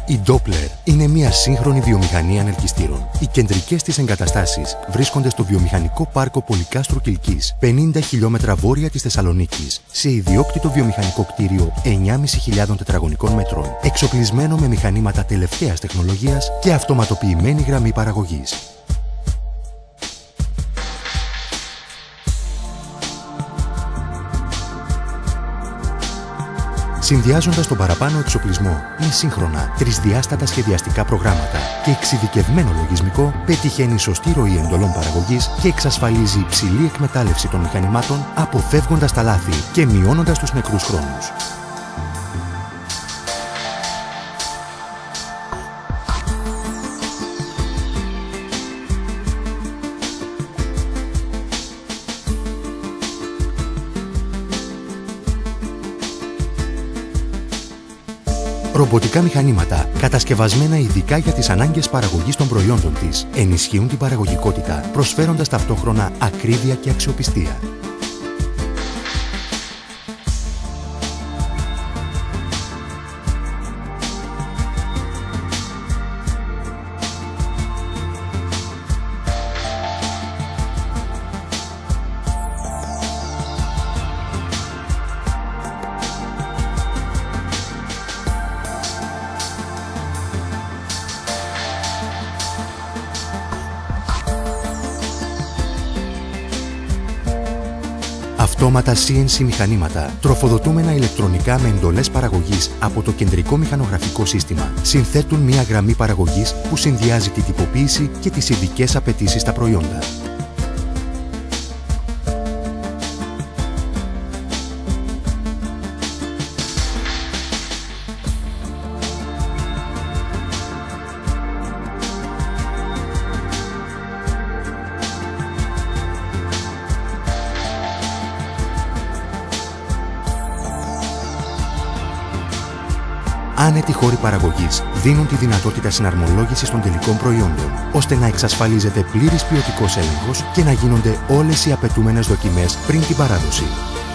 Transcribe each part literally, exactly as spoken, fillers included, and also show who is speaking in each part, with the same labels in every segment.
Speaker 1: Η Doppler είναι μια σύγχρονη βιομηχανία ανελκυστήρων. Οι κεντρικές της εγκαταστάσεις βρίσκονται στο βιομηχανικό πάρκο Πολυκάστρου Κιλκής, πενήντα χιλιόμετρα βόρεια της Θεσσαλονίκης, σε ιδιόκτητο βιομηχανικό κτίριο εννιά χιλιάδες πεντακόσια τετραγωνικών μέτρων, εξοπλισμένο με μηχανήματα τελευταίας τεχνολογίας και αυτοματοποιημένη γραμμή παραγωγής. Συνδυάζοντας τον παραπάνω εξοπλισμό με σύγχρονα, τρισδιάστατα σχεδιαστικά προγράμματα και εξειδικευμένο λογισμικό, πετυχαίνει σωστή ροή εντολών παραγωγής και εξασφαλίζει υψηλή εκμετάλλευση των μηχανημάτων, αποφεύγοντας τα λάθη και μειώνοντας τους νεκρούς χρόνους. Ρομποτικά μηχανήματα, κατασκευασμένα ειδικά για τις ανάγκες παραγωγής των προϊόντων της, ενισχύουν την παραγωγικότητα, προσφέροντας ταυτόχρονα ακρίβεια και αξιοπιστία. Αυτόματα σι εν σι μηχανήματα, τροφοδοτούμενα ηλεκτρονικά με εντολές παραγωγής από το κεντρικό μηχανογραφικό σύστημα, συνθέτουν μια γραμμή παραγωγής που συνδυάζει τη τυποποίηση και τις ειδικές απαιτήσεις στα προϊόντα. Άνετοι χώροι παραγωγής δίνουν τη δυνατότητα συναρμολόγησης των τελικών προϊόντων, ώστε να εξασφαλίζεται πλήρης ποιοτικός έλεγχος και να γίνονται όλες οι απαιτούμενες δοκιμές πριν την παράδοση.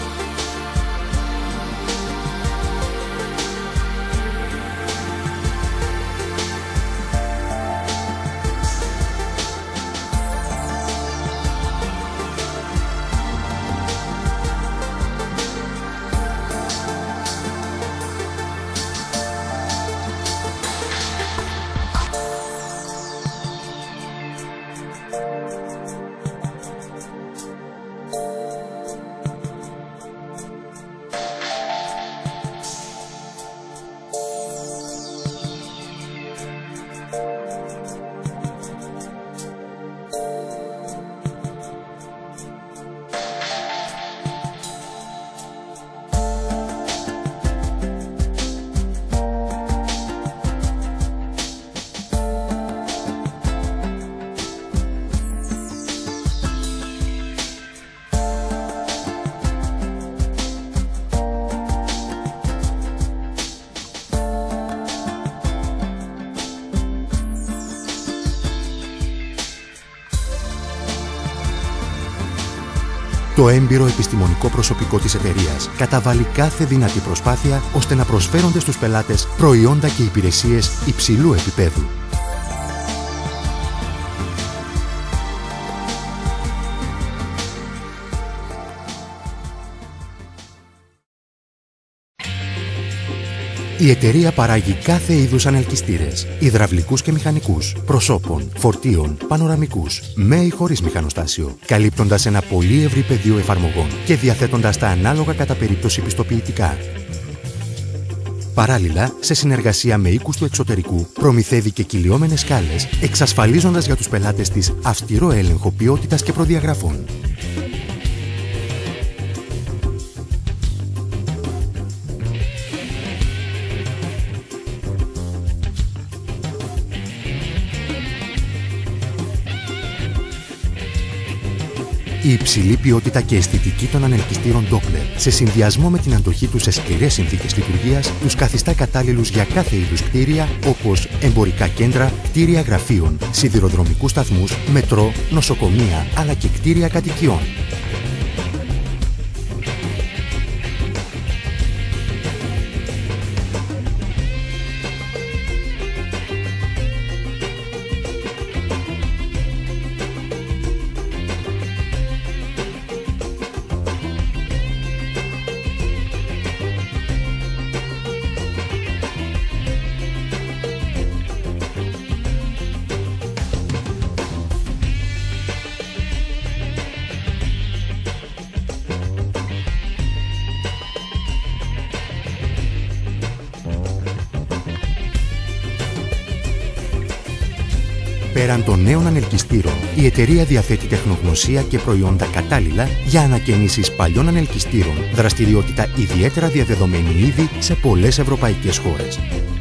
Speaker 1: Το έμπειρο επιστημονικό προσωπικό της εταιρείας καταβάλει κάθε δυνατή προσπάθεια ώστε να προσφέρονται στους πελάτες προϊόντα και υπηρεσίες υψηλού επίπεδου. Η εταιρεία παράγει κάθε είδους ανελκυστήρες, υδραυλικούς και μηχανικούς, προσώπων, φορτίων, πανοραμικούς, με ή χωρίς μηχανοστάσιο, καλύπτοντας ένα πολύ ευρύ πεδίο εφαρμογών και διαθέτοντας τα ανάλογα κατά περίπτωση πιστοποιητικά. Παράλληλα, σε συνεργασία με οίκους του εξωτερικού, προμηθεύει και κυλιόμενες σκάλες, εξασφαλίζοντας για τους πελάτες της αυστηρό έλεγχο ποιότητας και προδιαγραφών. Η υψηλή ποιότητα και αισθητική των ανελκυστήρων Doppler, σε συνδυασμό με την αντοχή τους σε σκληρές συνθήκες λειτουργίας, τους καθιστά κατάλληλους για κάθε είδους κτίρια, όπως εμπορικά κέντρα, κτίρια γραφείων, σιδηροδρομικούς σταθμούς, μετρό, νοσοκομεία, αλλά και κτίρια κατοικιών. Πέραν των νέων ανελκυστήρων, η εταιρεία διαθέτει τεχνογνωσία και προϊόντα κατάλληλα για ανακαινήσεις παλιών ανελκυστήρων, δραστηριότητα ιδιαίτερα διαδεδομένη ήδη σε πολλές ευρωπαϊκές χώρες.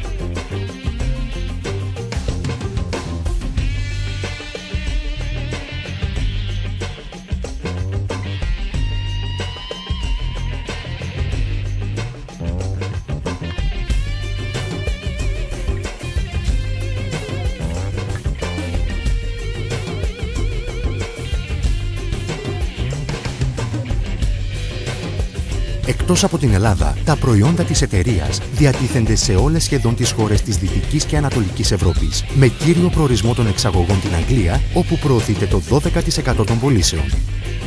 Speaker 1: Εκτός από την Ελλάδα, τα προϊόντα της εταιρείας διατίθενται σε όλες σχεδόν τις χώρες της Δυτικής και Ανατολικής Ευρώπης, με κύριο προορισμό των εξαγωγών την Αγγλία, όπου προωθείται το δώδεκα τοις εκατό των πωλήσεων.